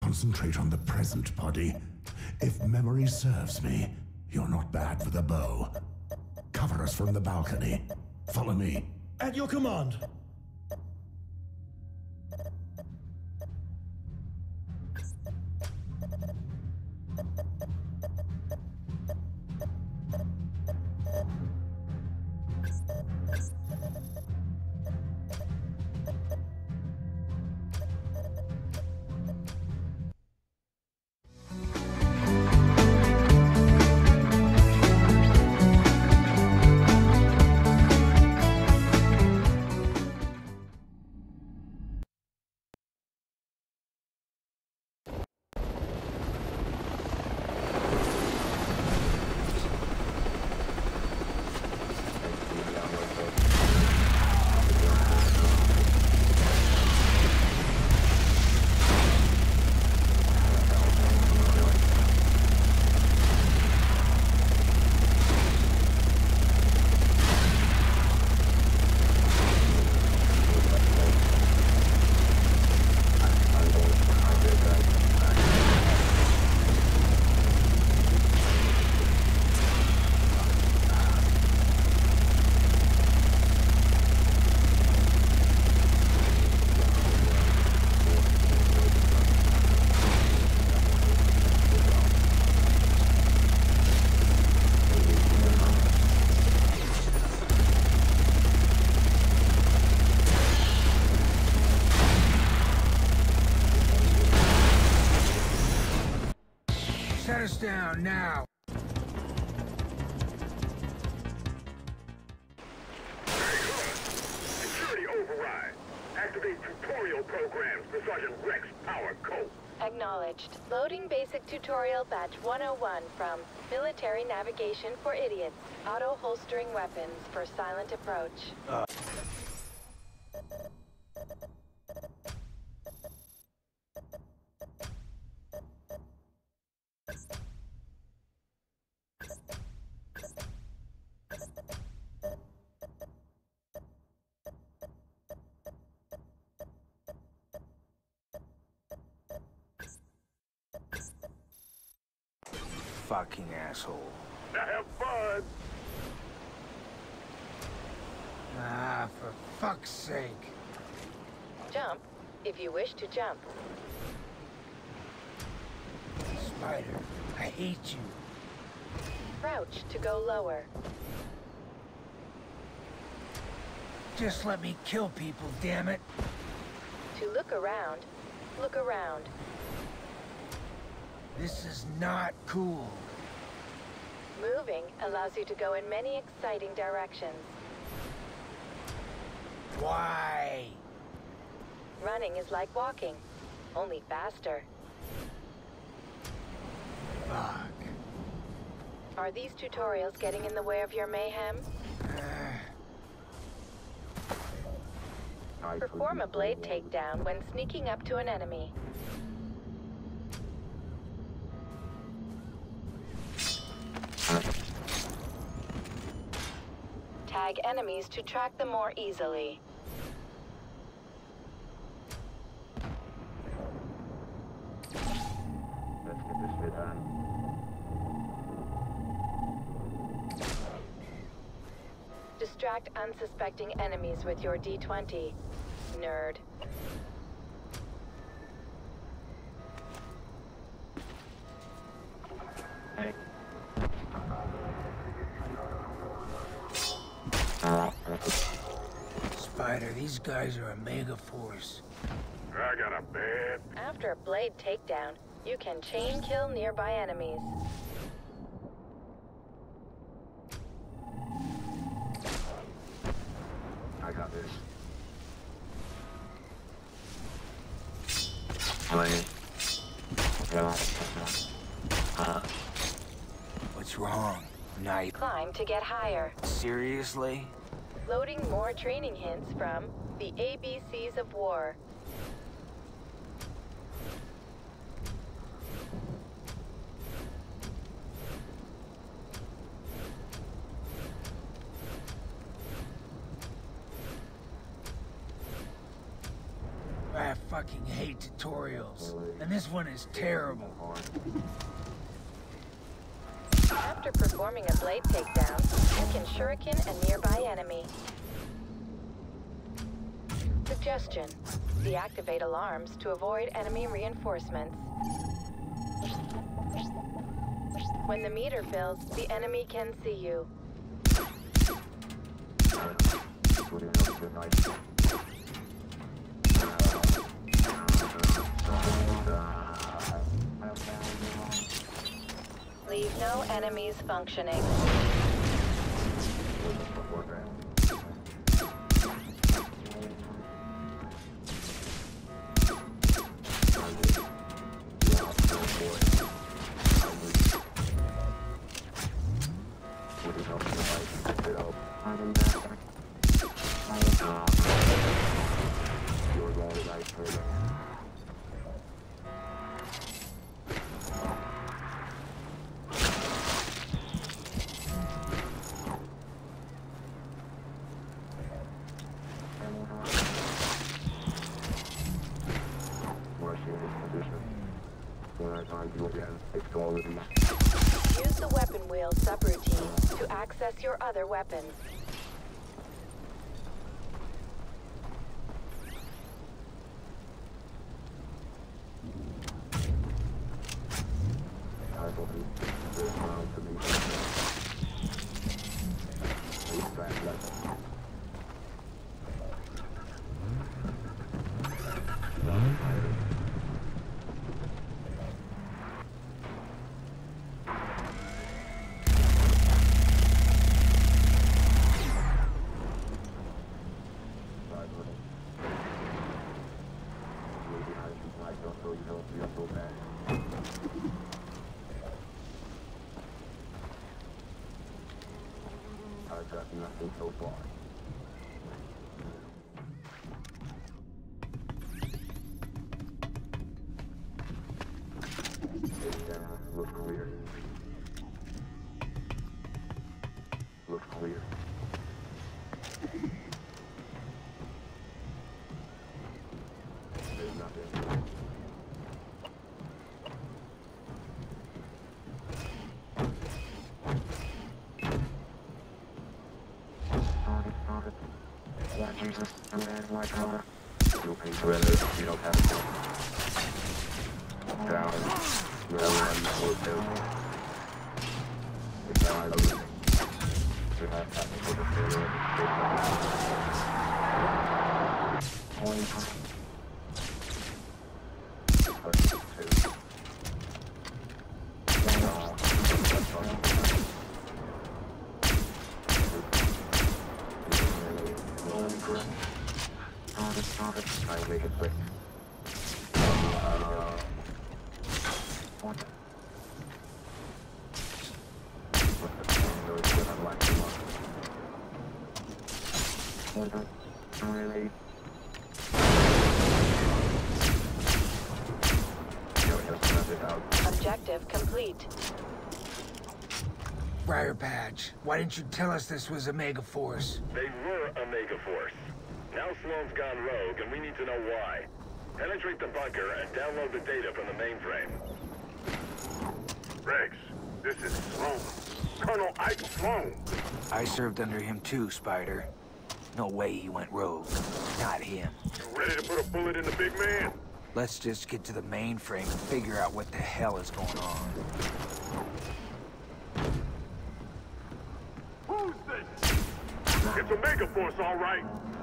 Concentrate on the present, Buddy. If memory serves me, you're not bad with a bow. Cover us from the balcony. Follow me. At your command. Shut us down now. Security override. Activate tutorial programs for Sergeant Rex Power Code. Acknowledged. Loading basic tutorial batch 101 from Military Navigation for Idiots. Auto-holstering weapons for silent approach. Fucking asshole. Now have fun. Ah, for fuck's sake. Jump, if you wish to jump. Spider, I hate you. Crouch to go lower. Just let me kill people, damn it. To look around, look around. This is not cool. Moving allows you to go in many exciting directions. Why? Running is like walking, only faster. Fuck. Are these tutorials getting in the way of your mayhem? Perform a blade takedown when sneaking up to an enemy. Tag enemies to track them more easily. Let's get this shit done. Distract unsuspecting enemies with your D20. Nerd. Hey. Spider, these guys are a mega force. I got a bad... After a blade takedown, you can chain kill nearby enemies. I got this. What's wrong? Knife? Climb to get higher. Seriously? Loading more training hints from the ABCs of War. Ah, fuck. fucking hate tutorials. And this one is terrible. After performing a blade takedown, you can shuriken a nearby enemy. Suggestion: deactivate alarms to avoid enemy reinforcements. When the meter fills, the enemy can see you. Leave no enemies functioning. Use the weapon wheel subroutine to access your other weapons. I've got nothing so far. Look clear. Look clear. There's nothing. Yeah, Jesus, I'm in my car. You'll pay for it if you don't have it. Down. You're everyone knows it. It's not everything. You have to put the failure in the state. Try and make it quick. Really? Objective complete. Briar Patch, why didn't you tell us this was Omega Force? They were Omega Force. Now Sloan's gone rogue, and we need to know why. Penetrate the bunker and download the data from the mainframe. Rex, this is Sloan. Colonel Ike Sloan. I served under him too, Spider. No way he went rogue. Not him. You ready to put a bullet in the big man? Let's just get to the mainframe and figure out what the hell is going on. Who's this? It's Omega Force, all right.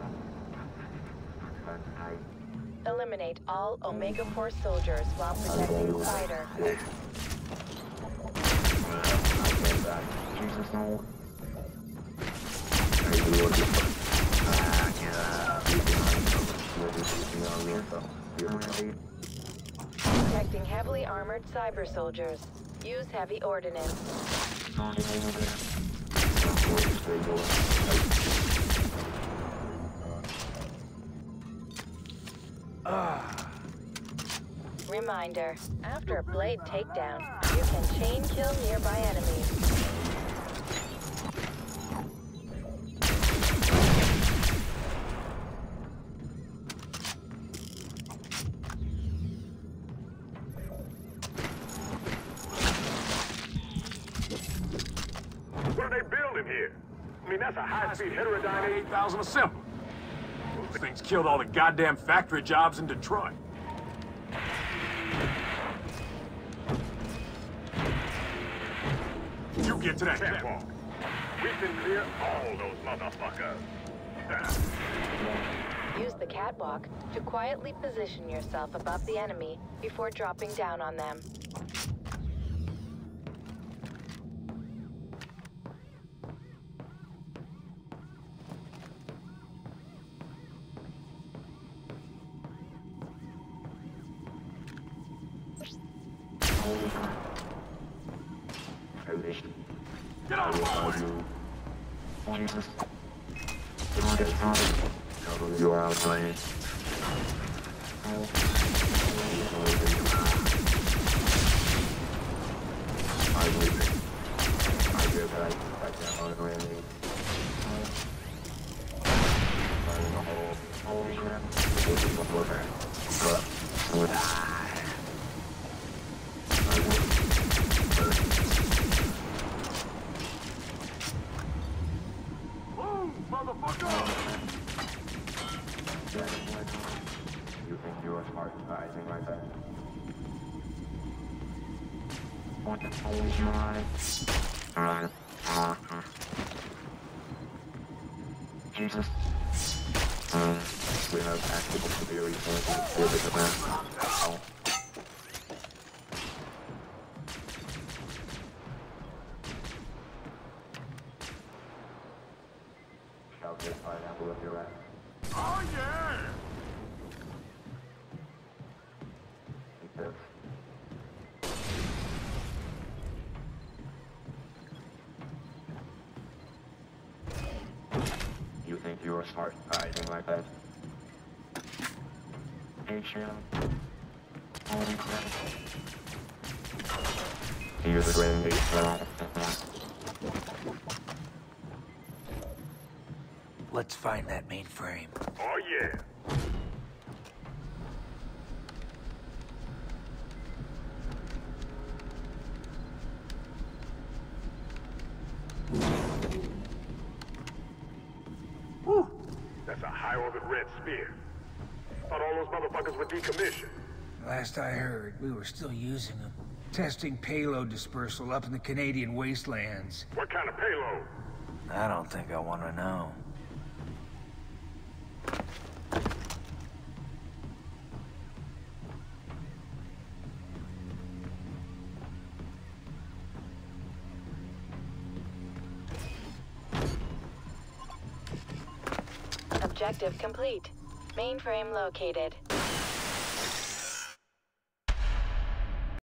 Eliminate all Omega Force soldiers while protecting Spider. Jesus, no. Protecting heavily armored cyber soldiers. Use heavy ordnance. Reminder, after a blade takedown, you can chain kill nearby enemies. here. I mean, that's a high-speed heterodyne 8000 assembly. Those things killed all the goddamn factory jobs in Detroit. You get to that catwalk. We can clear all those motherfuckers. Use the catwalk to quietly position yourself above the enemy before dropping down on them. Get out of my way! You are outplayed. I feel that I can't really. Holy crap. This is what we're You think you are smart advising like that? What the hell is mine? Jesus. We have active severe resources here with the map. Oh. Shall get pineapple if you're at. Oh, yeah! You think you are smart hiding like that? Hey, Shadow. Holy crap. Here's the grenade. Let's find that mainframe. Oh, yeah. Whew. That's a high-orbit red spear. Thought all those motherfuckers were decommissioned. Last I heard, we were still using them. Testing payload dispersal up in the Canadian wastelands. What kind of payload? I don't think I want to know. Objective complete. Mainframe located.